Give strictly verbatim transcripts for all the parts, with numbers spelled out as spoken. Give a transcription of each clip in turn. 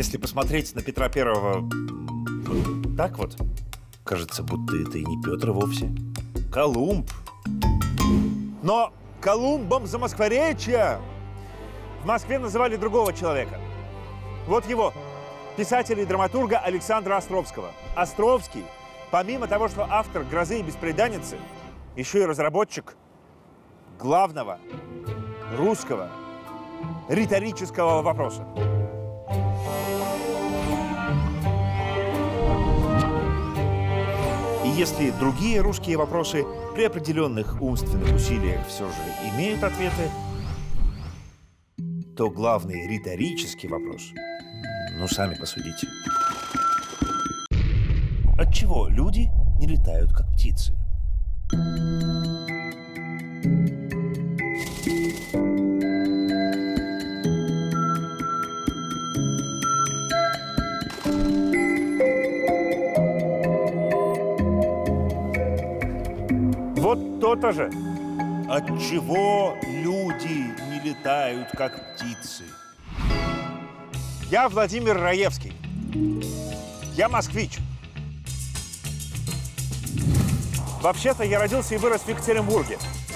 Если посмотреть на Петра Первого вот так вот, кажется, будто это и не Петр вовсе. Колумб. Но Колумбом Замоскворечья в Москве называли другого человека. Вот его, писателя и драматурга Александра Островского. Островский, помимо того, что автор «Грозы и бесприданницы», еще и разработчик главного русского риторического вопроса. И если другие русские вопросы при определенных умственных усилиях все же имеют ответы, то главный риторический вопрос, ну, сами посудите. Отчего люди не летают, как птицы? Вот то-то же. Отчего люди не летают, как птицы? Я Владимир Раевский. Я москвич. Вообще-то я родился и вырос в Екатеринбурге.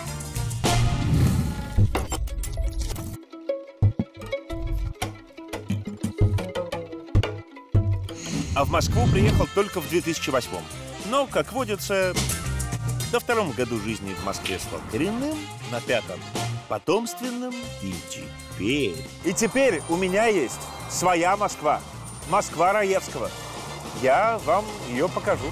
А в Москву приехал только в две тысячи восьмом. Но, как водится, на втором году жизни в Москве стал коренным, на пятом – потомственным, и теперь… И теперь у меня есть своя Москва. Москва Раевского. Я вам ее покажу.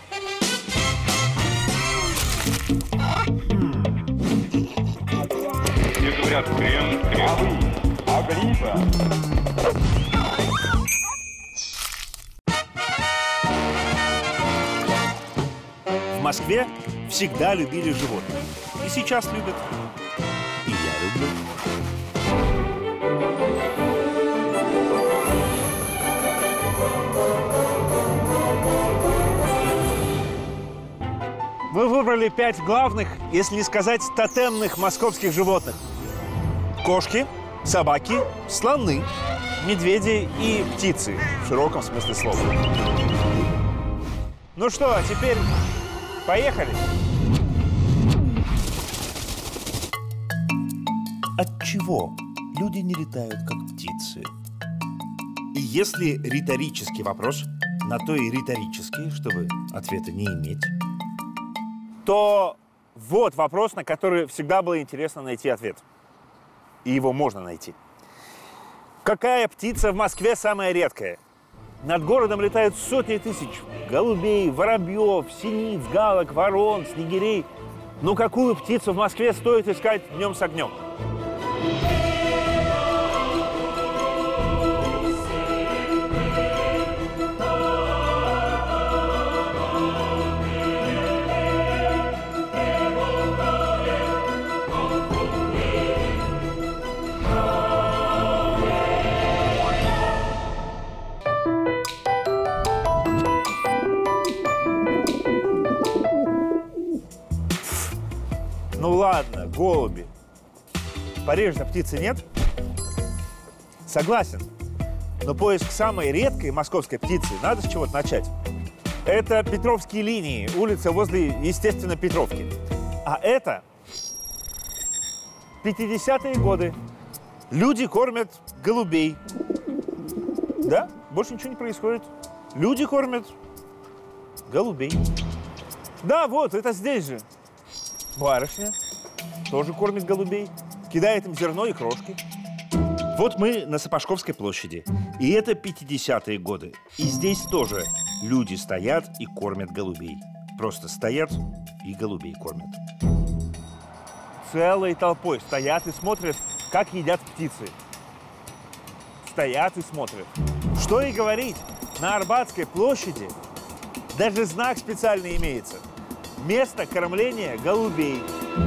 Мне говорят, крем, крем. А вы, Агриппа. В Москве всегда любили животных. И сейчас любят. И я люблю. Вы выбрали пять главных, если не сказать тотемных московских животных. Кошки, собаки, слоны, медведи и птицы, в широком смысле слова. Ну что, а теперь поехали. Отчего люди не летают, как птицы? И если риторический вопрос, на то и риторический, чтобы ответа не иметь, то вот вопрос, на который всегда было интересно найти ответ. И его можно найти. Какая птица в Москве самая редкая? Над городом летают сотни тысяч голубей, воробьев, синиц, галок, ворон, снегирей. Но какую птицу в Москве стоит искать днем с огнем? Ну ладно, голуби. В Париже птицы нет? Согласен. Но поиск самой редкой московской птицы надо с чего-то начать. Это Петровские линии, улица возле, естественно, Петровки. А это пятидесятые годы. Люди кормят голубей. Да, больше ничего не происходит. Люди кормят голубей. Да, вот, это здесь же. Барышня тоже кормит голубей, кидает им зерно и крошки. Вот мы на Сапожковской площади, и это пятидесятые годы. И здесь тоже люди стоят и кормят голубей. Просто стоят и голубей кормят. Целой толпой стоят и смотрят, как едят птицы. Стоят и смотрят. Что и говорить, на Арбатской площади даже знак специальный имеется. Место кормления голубей.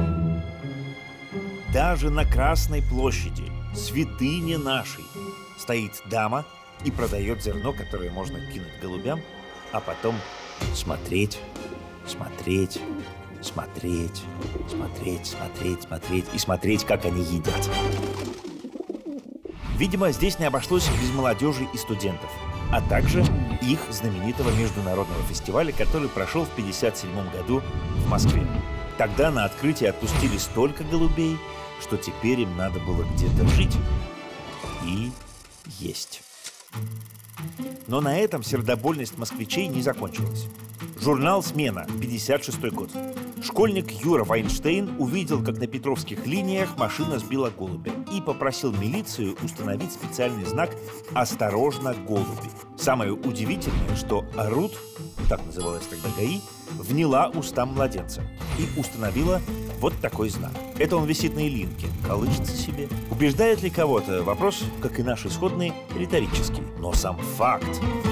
Даже на Красной площади, святыне нашей, стоит дама и продает зерно, которое можно кинуть голубям, а потом смотреть, смотреть, смотреть, смотреть, смотреть, смотреть и смотреть, как они едят. Видимо, здесь не обошлось без молодежи и студентов, а также их знаменитого международного фестиваля, который прошел в пятьдесят седьмом году в Москве. Тогда на открытие отпустили столько голубей, что теперь им надо было где-то жить и есть. Но на этом сердобольность москвичей не закончилась. Журнал «Смена», пятьдесят шестой год. Школьник Юра Вайнштейн увидел, как на Петровских линиях машина сбила голубя и попросил милицию установить специальный знак «Осторожно, голуби». Самое удивительное, что ОРУД, так называлась тогда ГАИ, вняла устам младенца и установила вот такой знак. Это он висит на Ильинке, колышется себе. Убеждает ли кого-то? Вопрос, как и наш исходный, риторический. Но сам факт.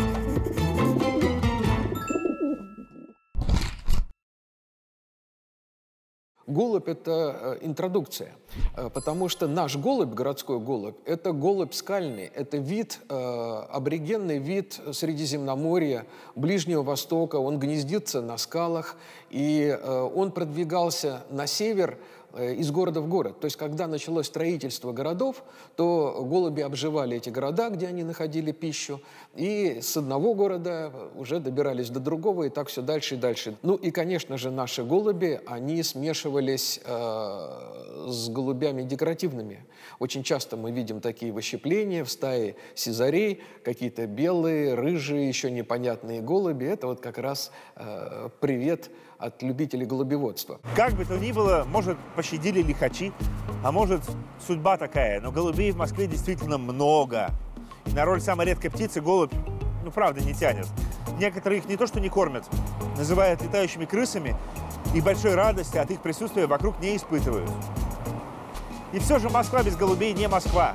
Голубь – это интродукция, потому что наш голубь, городской голубь, это голубь скальный, это вид, аборигенный вид Средиземноморья, Ближнего Востока, он гнездится на скалах, и он продвигался на север из города в город. То есть, когда началось строительство городов, то голуби обживали эти города, где они находили пищу, и с одного города уже добирались до другого, и так все дальше и дальше. Ну и, конечно же, наши голуби, они смешивались э, с голубями декоративными. Очень часто мы видим такие выщепления в стае сизарей, какие-то белые, рыжие, еще непонятные голуби. Это вот как раз э, привет от любителей голубеводства. Как бы то ни было, может, пощадили лихачи, а может, судьба такая, но голубей в Москве действительно много. И на роль самой редкой птицы голубь, ну, правда, не тянет. Некоторые их не то что не кормят, называют летающими крысами, и большой радости от их присутствия вокруг не испытывают. И все же Москва без голубей не Москва.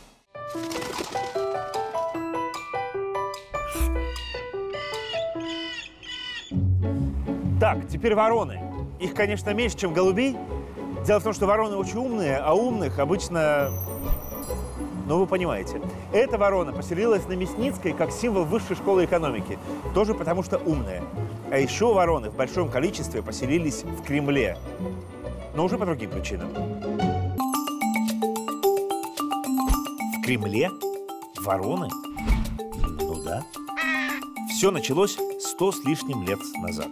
Так, теперь вороны. Их, конечно, меньше, чем голубей. Дело в том, что вороны очень умные, а умных обычно, ну, вы понимаете. Эта ворона поселилась на Мясницкой как символ высшей школы экономики. Тоже потому, что умная. А еще вороны в большом количестве поселились в Кремле. Но уже по другим причинам. В Кремле? Вороны? Ну да. Все началось сто с лишним лет назад.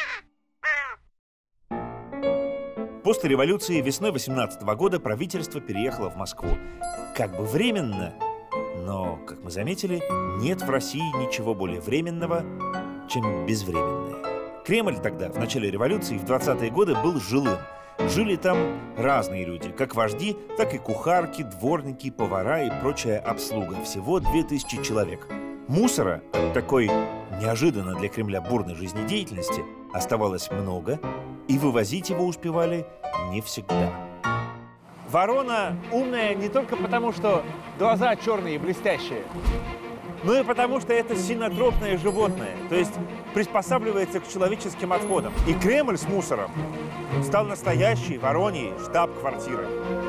После революции весной восемнадцатого года правительство переехало в Москву. Как бы временно, но, как мы заметили, нет в России ничего более временного, чем безвременное. Кремль тогда, в начале революции, в двадцатые годы, был жилым. Жили там разные люди, как вожди, так и кухарки, дворники, повара и прочая обслуга. Всего две тысячи человек. Мусора от такой неожиданно для Кремля бурной жизнедеятельности оставалось много, и вывозить его успевали не всегда. Ворона умная не только потому, что глаза черные и блестящие, но и потому, что это синотропное животное, то есть приспосабливается к человеческим отходам. И Кремль с мусором стал настоящей вороньей штаб-квартирой.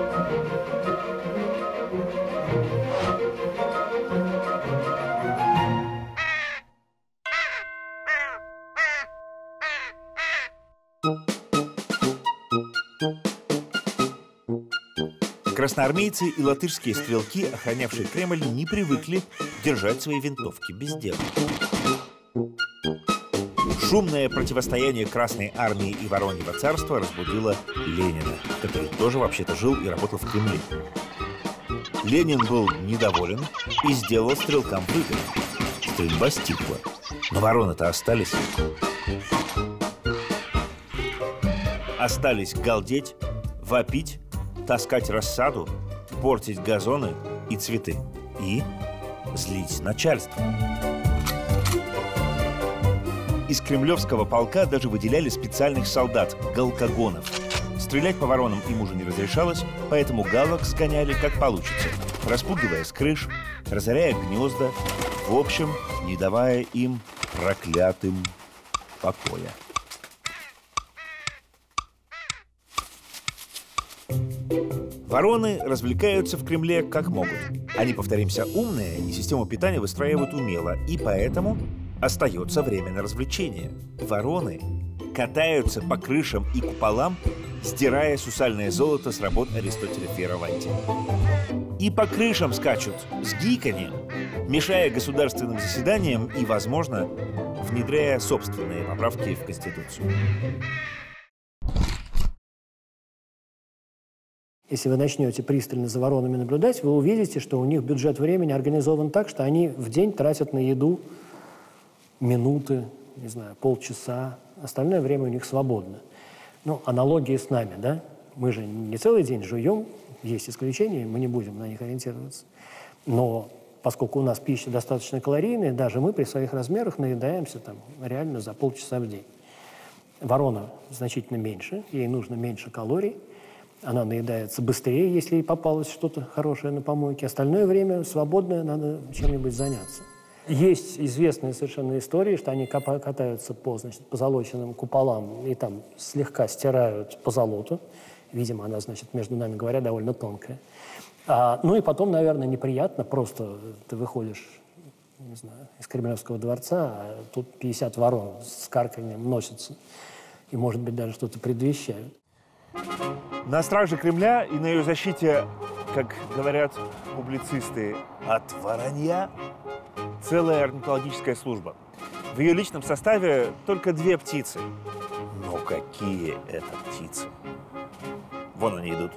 Красноармейцы и латышские стрелки, охранявшие Кремль, не привыкли держать свои винтовки без дела. Шумное противостояние Красной армии и Вороньего царства разбудило Ленина, который тоже вообще-то жил и работал в Кремле. Ленин был недоволен и сделал стрелкам выговор. Стрельба стихла, но вороны-то остались. Остались галдеть, вопить, таскать рассаду, портить газоны и цветы. И злить начальство. Из кремлевского полка даже выделяли специальных солдат – галкогонов. Стрелять по воронам им уже не разрешалось, поэтому галок сгоняли как получится, распугивая с крыш, разоряя гнезда, в общем, не давая им проклятым покоя. Вороны развлекаются в Кремле как могут. Они, повторимся, умные и систему питания выстраивают умело, и поэтому остается время на развлечение. Вороны катаются по крышам и куполам, сдирая сусальное золото с работ Аристотеля Фиераванти. и по крышам скачут с гиканьем, мешая государственным заседаниям и, возможно, внедряя собственные поправки в Конституцию. Если вы начнете пристально за воронами наблюдать, вы увидите, что у них бюджет времени организован так, что они в день тратят на еду минуты, не знаю, полчаса. Остальное время у них свободно. Ну, аналогии с нами, да? Мы же не целый день жуем, есть исключения, мы не будем на них ориентироваться. Но поскольку у нас пища достаточно калорийная, даже мы при своих размерах наедаемся там реально за полчаса в день. Ворона значительно меньше, ей нужно меньше калорий. Она наедается быстрее, если ей попалось что-то хорошее на помойке. Остальное время свободное, надо чем-нибудь заняться. Есть известные совершенно истории, что они катаются по, значит, позолоченным куполам и там слегка стирают позолоту. Видимо, она, значит, между нами говоря, довольно тонкая. А, ну и потом, наверное, неприятно, просто ты выходишь, не знаю, из Кремлевского дворца, а тут пятьдесят ворон с карканьем носятся и, может быть, даже что-то предвещают. На страже Кремля и на ее защите, как говорят публицисты, от воронья целая орнитологическая служба. В ее личном составе только две птицы. Но какие это птицы? Вон они идут.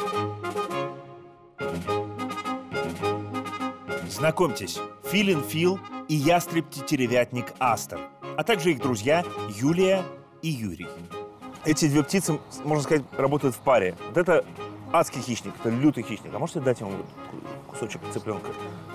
Знакомьтесь, филин Фил и ястреб-тетеревятник Астер, а также их друзья Юлия и Юрий. Эти две птицы, можно сказать, работают в паре. Вот это адский хищник, это лютый хищник. А можете дать ему кусочек цыпленка?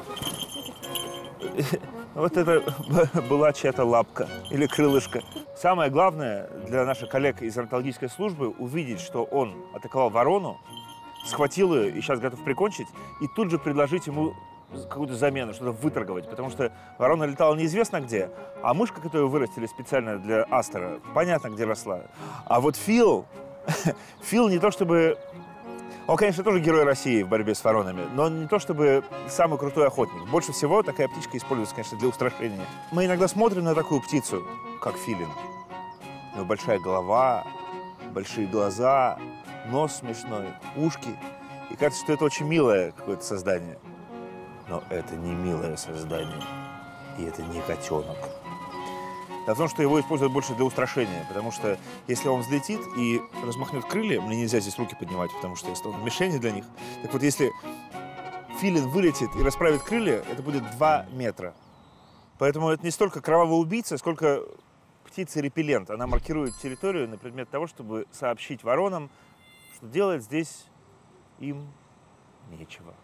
Вот это была чья-то лапка или крылышко. Самое главное для наших коллег из орнитологической службы увидеть, что он атаковал ворону, схватил ее и сейчас готов прикончить, и тут же предложить ему какую-то замену, что-то выторговать, потому что ворона летала неизвестно где, а мышка, которую вырастили специально для Астера, понятно, где росла. А вот Фил, Фил не то чтобы... Он, конечно, тоже герой России в борьбе с воронами, но не то чтобы самый крутой охотник. Больше всего такая птичка используется, конечно, для устрашения. Мы иногда смотрим на такую птицу, как филин. У него большая голова, большие глаза, нос смешной, ушки. И кажется, что это очень милое какое-то создание. Но это не милое создание, и это не котенок. Дело в том, что его используют больше для устрашения, потому что если он взлетит и размахнет крылья, мне нельзя здесь руки поднимать, потому что я стану мишенью для них. Так вот, если филин вылетит и расправит крылья, это будет два метра. Поэтому это не столько кровавый убийца, сколько птица-репеллент. Она маркирует территорию на предмет того, чтобы сообщить воронам, что делать здесь им нечего.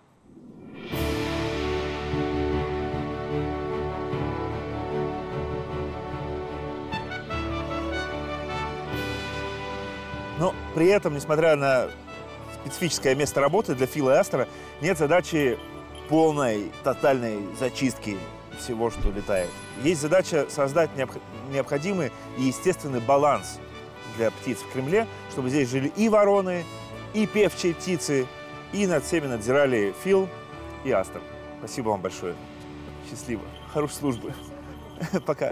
Но при этом, несмотря на специфическое место работы для Фила и Астера, нет задачи полной, тотальной зачистки всего, что летает. Есть задача создать необходимый и естественный баланс для птиц в Кремле, чтобы здесь жили и вороны, и певчие птицы, и над всеми надзирали Фил и Астер. Спасибо вам большое. Счастливо. Хорошей службы. Пока.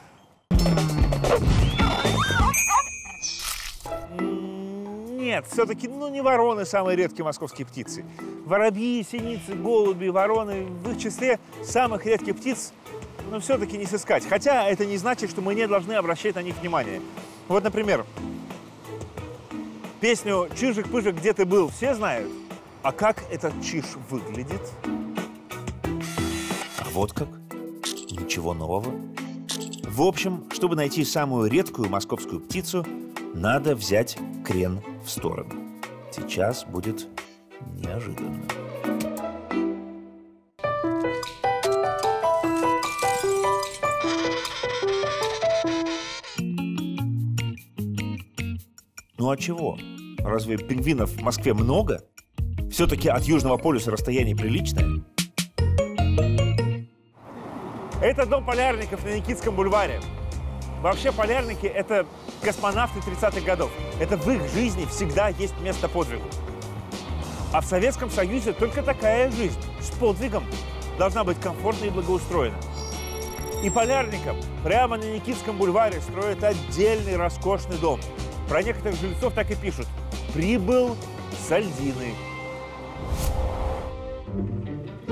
Нет, все-таки, ну, не вороны самые редкие московские птицы. Воробьи, синицы, голуби, вороны, в их числе самых редких птиц, ну, все-таки не сыскать. Хотя это не значит, что мы не должны обращать на них внимание. Вот, например, песню «Чижик-пыжик, где ты был» все знают. А как этот чиж выглядит? А вот как? Ничего нового. В общем, чтобы найти самую редкую московскую птицу, надо взять крен в сторону. Сейчас будет неожиданно. Ну а чего? Разве пингвинов в Москве много? Все-таки от Южного полюса расстояние приличное. Это дом полярников на Никитском бульваре. Вообще полярники – это космонавты тридцатых годов. Это в их жизни всегда есть место подвигу. А в Советском Союзе только такая жизнь с подвигом должна быть комфортной и благоустроена. И полярникам прямо на Никитском бульваре строят отдельный роскошный дом. Про некоторых жильцов так и пишут: «Прибыл с Альдины».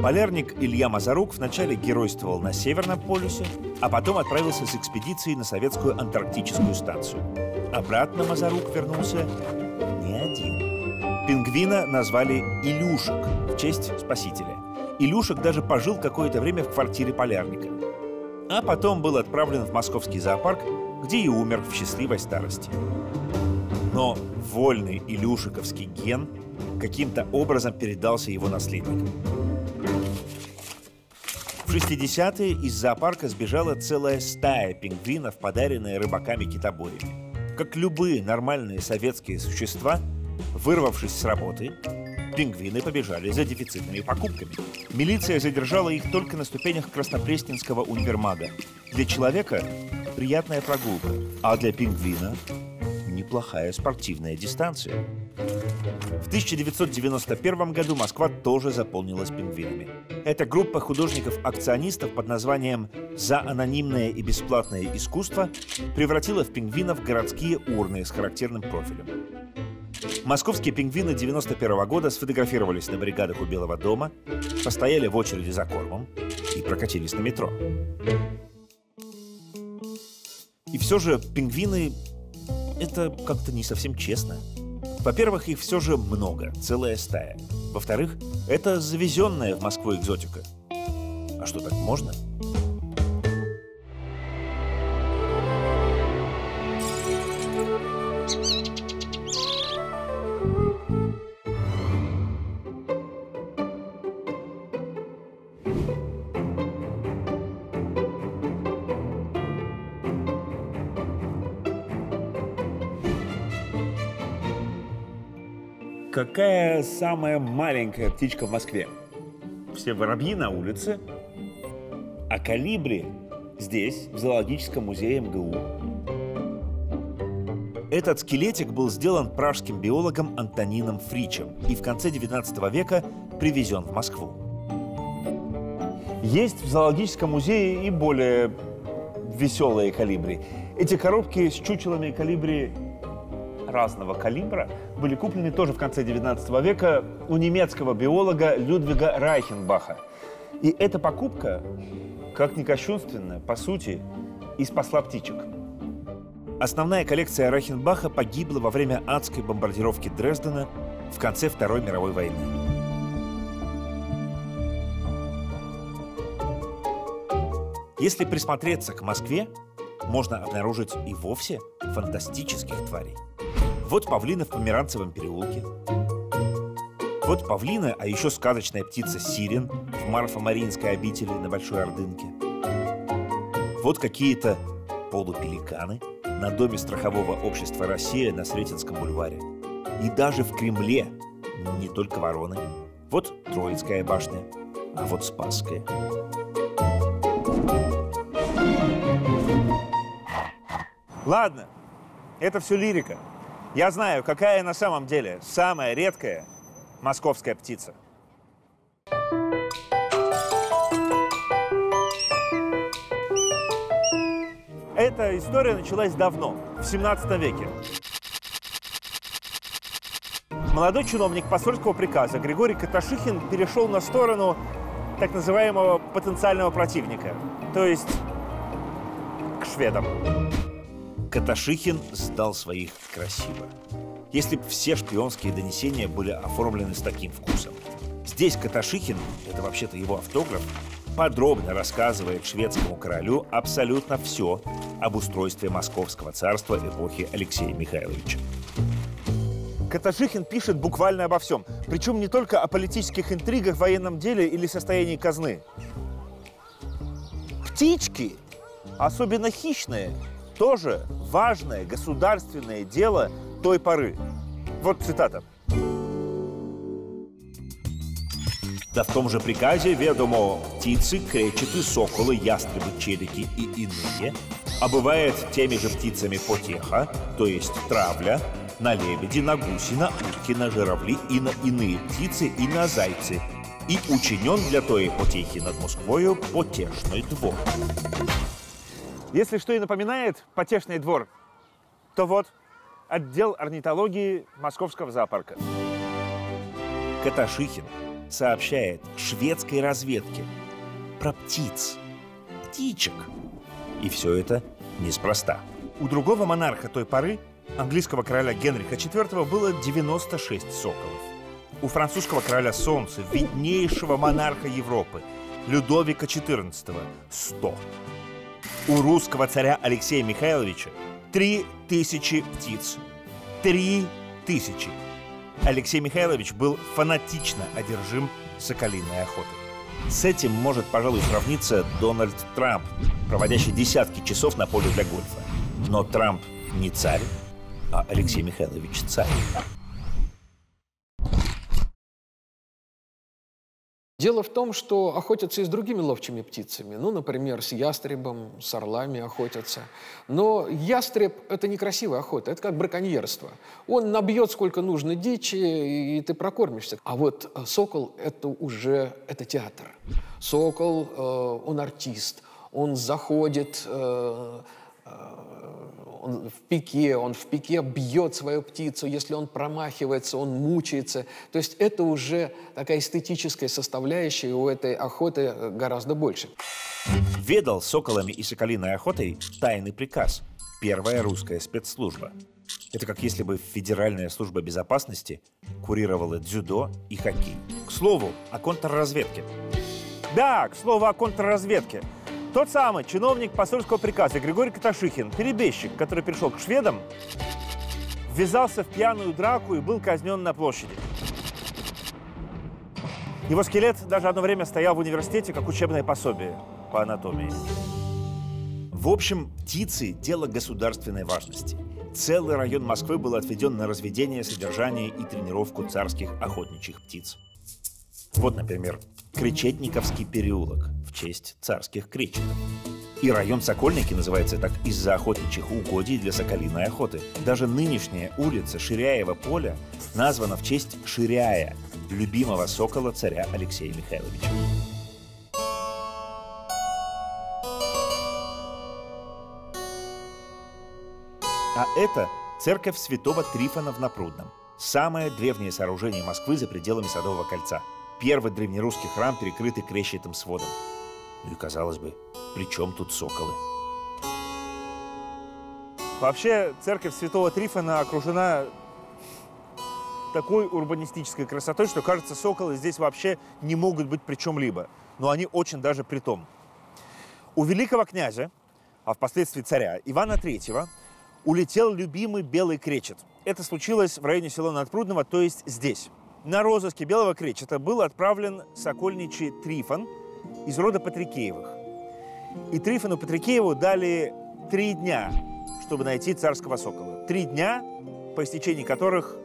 Полярник Илья Мазарук вначале геройствовал на Северном полюсе, а потом отправился с экспедицией на советскую антарктическую станцию. Обратно Мазарук вернулся не один. Пингвина назвали Илюшек в честь спасителя. Илюшек даже пожил какое-то время в квартире полярника. А потом был отправлен в московский зоопарк, где и умер в счастливой старости. Но вольный илюшиковский ген каким-то образом передался его наследникам. В шестидесятые из зоопарка сбежала целая стая пингвинов, подаренная рыбаками-китобоями. Как любые нормальные советские существа, вырвавшись с работы, пингвины побежали за дефицитными покупками. Милиция задержала их только на ступенях Краснопресненского универмага. Для человека приятная прогулка, а для пингвина неплохая спортивная дистанция. В тысяча девятьсот девяносто первом году Москва тоже заполнилась пингвинами. Эта группа художников-акционистов под названием «За анонимное и бесплатное искусство» превратила в пингвинов городские урны с характерным профилем. Московские пингвины девяносто первого года сфотографировались на баррикадах у Белого дома, постояли в очереди за кормом и прокатились на метро. И все же пингвины – это как-то не совсем честно. Во-первых, их все же много, целая стая. Во-вторых, это завезенная в Москву экзотика. А что, так можно? Какая самая маленькая птичка в Москве? Все воробьи на улице, а колибри здесь, в зоологическом музее эм гэ у. Этот скелетик был сделан пражским биологом Антонином Фричем и в конце девятнадцатого века привезен в Москву. Есть в зоологическом музее и более веселые колибри. Эти коробки с чучелами колибри разного калибра были куплены тоже в конце девятнадцатого века у немецкого биолога Людвига Райхенбаха. И эта покупка, как ни кощунственно, по сути, и спасла птичек. Основная коллекция Райхенбаха погибла во время адской бомбардировки Дрездена в конце Второй мировой войны. Если присмотреться к Москве, можно обнаружить и вовсе фантастических тварей. Вот павлины в Померанцевом переулке. Вот павлины, а еще сказочная птица сирен в Марфо-Мариинской обители на Большой Ордынке. Вот какие-то полупеликаны на доме страхового общества «Россия» на Сретенском бульваре. И даже в Кремле не только вороны. Вот Троицкая башня, а вот Спасская. Ладно, это все лирика. Я знаю, какая на самом деле самая редкая московская птица. Эта история началась давно, в семнадцатом веке. Молодой чиновник посольского приказа Григорий Каташихин перешел на сторону так называемого потенциального противника, то есть к шведам. Каташихин сдал своих красиво. Если бы все шпионские донесения были оформлены с таким вкусом. Здесь Каташихин, это вообще-то его автограф, подробно рассказывает шведскому королю абсолютно все об устройстве Московского царства эпохи Алексея Михайловича. Каташихин пишет буквально обо всем, причем не только о политических интригах, военном деле или состоянии казны. Птички, особенно хищные, тоже важное государственное дело той поры. Вот цитата. Да в том же приказе ведомо птицы, кречеты, соколы, ястребы, челики и иные, а бывает теми же птицами потеха, то есть травля, на лебеди, на гуси, на утки, на журавли и на иные птицы и на зайцы. И учинен для той потехи над Москвою потешный двор. Если что и напоминает потешный двор, то вот отдел орнитологии Московского зоопарка. Каташихин сообщает шведской разведке про птиц, птичек. И все это неспроста. У другого монарха той поры, английского короля Генриха четвёртого, было девяносто шесть соколов. У французского короля Солнца, виднейшего монарха Европы, Людовика четырнадцатого, сто. У русского царя Алексея Михайловича три тысячи птиц. Три тысячи. Алексей Михайлович был фанатично одержим соколиной охотой. С этим может, пожалуй, сравниться Дональд Трамп, проводящий десятки часов на поле для гольфа. Но Трамп не царь, а Алексей Михайлович царь. Дело в том, что охотятся и с другими ловчими птицами. Ну, например, с ястребом, с орлами охотятся. Но ястреб – это некрасивая охота, это как браконьерство. Он набьет сколько нужно дичи, и ты прокормишься. А вот сокол – это уже это театр. Сокол, э, он артист, он заходит… Э, Он в пике, он в пике бьет свою птицу, если он промахивается, он мучается. То есть это уже такая эстетическая составляющая, у этой охоты гораздо больше. Ведал соколами и соколиной охотой тайный приказ. Первая русская спецслужба. Это как если бы Федеральная служба безопасности курировала дзюдо и хоккей. К слову, о контрразведке. Да, к слову о контрразведке. Тот самый чиновник посольского приказа Григорий Каташихин, перебежчик, который пришел к шведам, ввязался в пьяную драку и был казнен на площади. Его скелет даже одно время стоял в университете как учебное пособие по анатомии. В общем, птицы – дело государственной важности. Целый район Москвы был отведен на разведение, содержание и тренировку царских охотничьих птиц. Вот, например, Кречетниковский переулок в честь царских кречетов. И район Сокольники называется так из-за охотничьих угодий для соколиной охоты. Даже нынешняя улица Ширяева поля названа в честь Ширяя, любимого сокола царя Алексея Михайловича. А это церковь святого Трифона в Напрудном. Самое древнее сооружение Москвы за пределами Садового кольца. Первый древнерусский храм, перекрытый крещатым сводом. Ну и, казалось бы, при чем тут соколы? Вообще, церковь святого Трифона окружена такой урбанистической красотой, что, кажется, соколы здесь вообще не могут быть при чем-либо. Но они очень даже при том. У великого князя, а впоследствии царя Ивана Третьего, улетел любимый белый кречет. Это случилось в районе села Надпрудного, то есть здесь. На розыске белого кречета был отправлен сокольничий Трифон из рода Патрикеевых. И Трифону Патрикееву дали три дня, чтобы найти царского сокола. Три дня, по истечении которых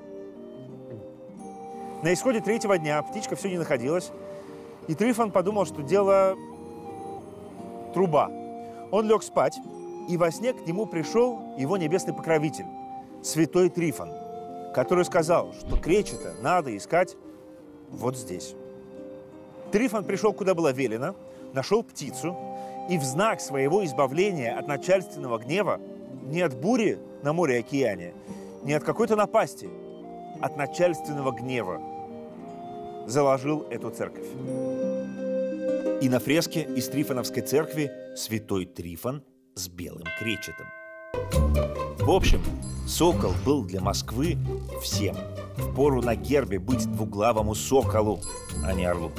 на исходе третьего дня птичка все не находилась, и Трифон подумал, что дело труба. Он лег спать, и во сне к нему пришел его небесный покровитель, святой Трифон, который сказал, что кречета надо искать вот здесь. Трифон пришел, куда было велено, нашел птицу и в знак своего избавления от начальственного гнева, не от бури на море и океане, не от какой-то напасти, от начальственного гнева заложил эту церковь. И на фреске из Трифоновской церкви святой Трифон с белым кречетом. В общем, сокол был для Москвы всем. Впору на гербе быть двуглавому соколу, а не орлу.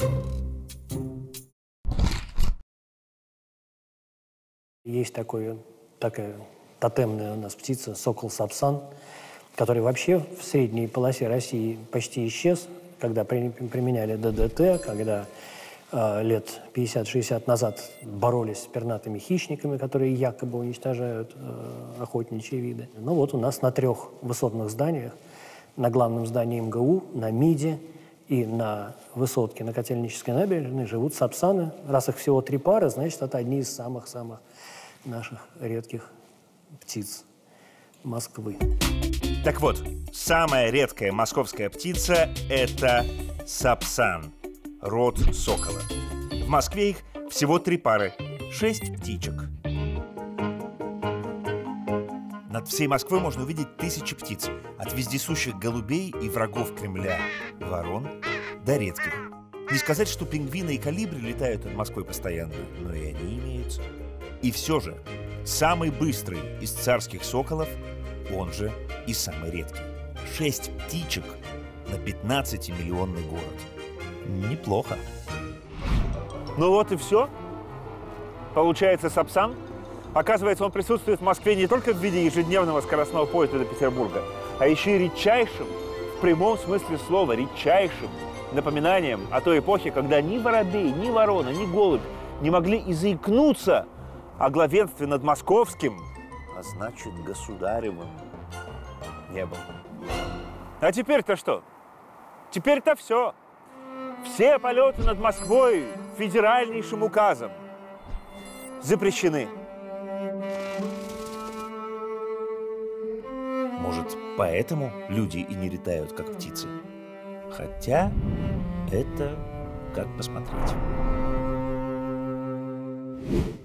Есть такой, такая тотемная у нас птица, сокол-сапсан, который вообще в средней полосе России почти исчез, когда при, применяли ДДТ, когда э, лет пятьдесят-шестьдесят назад боролись с пернатыми хищниками, которые якобы уничтожают э, охотничьи виды. Ну вот у нас на трех высотных зданиях, на главном здании МГУ, на МИДе и на высотке на Котельнической набережной живут сапсаны. Раз их всего три пары, значит, это одни из самых-самых наших редких птиц Москвы. Так вот, самая редкая московская птица – это сапсан, род сокола. В Москве их всего три пары, шесть птичек. Над всей Москвой можно увидеть тысячи птиц, от вездесущих голубей и врагов Кремля, ворон, до редких. Не сказать, что пингвины и колибри летают над Москвой постоянно, но и они имеются. И все же, самый быстрый из царских соколов, он же и самый редкий. Шесть птичек на пятнадцатимиллионный город. Неплохо. Ну вот и все. Получается, Сапсан, оказывается, он присутствует в Москве не только в виде ежедневного скоростного поезда до Петербурга, а еще и редчайшим, в прямом смысле слова, редчайшим напоминанием о той эпохе, когда ни воробей, ни ворона, ни голубь не могли и заикнуться о главенстве над московским, а значит, государевым небом. А теперь-то что? Теперь-то все. Все полеты над Москвой федеральнейшим указом запрещены. Может, поэтому люди и не летают, как птицы? Хотя это как посмотреть.